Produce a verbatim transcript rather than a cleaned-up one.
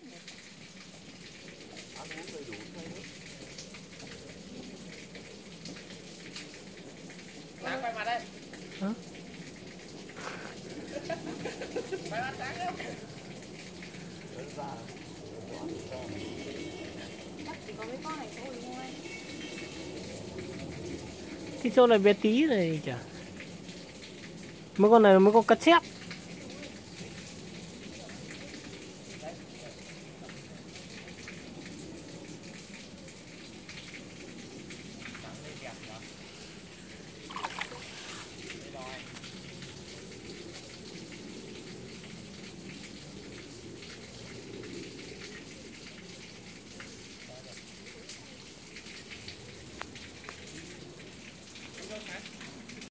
Ăn uống đầy đủ thay nữa. Sáng quay mặt đây. Hả? Quay mặt sáng không? Đơn giản. Chắc chỉ có mấy con này thôi thôi. Cái chỗ này bé tí này chả. Mấy con này mới có cá chép.